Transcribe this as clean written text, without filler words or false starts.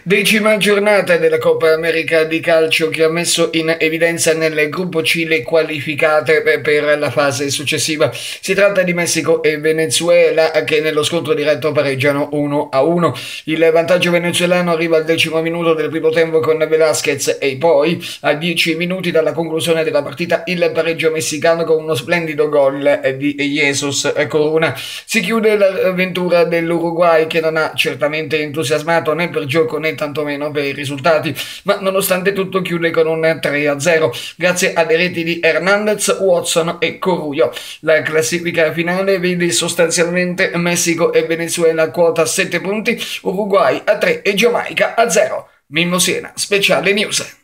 Decima giornata della Coppa America di calcio che ha messo in evidenza nel gruppo C le qualificate per la fase successiva. Si tratta di Messico e Venezuela che nello scontro diretto pareggiano 1-1. Il vantaggio venezuelano arriva al 10° minuto del primo tempo con Velázquez e poi a 10 minuti dalla conclusione della partita il pareggio messicano con uno splendido gol di Jesus Corona. Si chiude l'avventura dell'Uruguay che non ha certamente entusiasmato né per gioco né tantomeno per i risultati, ma nonostante tutto chiude con un 3-0 grazie alle reti di Hernandez, Watson e Corullo. La classifica finale vede sostanzialmente Messico e Venezuela a quota 7 punti, Uruguay a 3 e Giamaica a 0. Mimmo Siena, speciale news.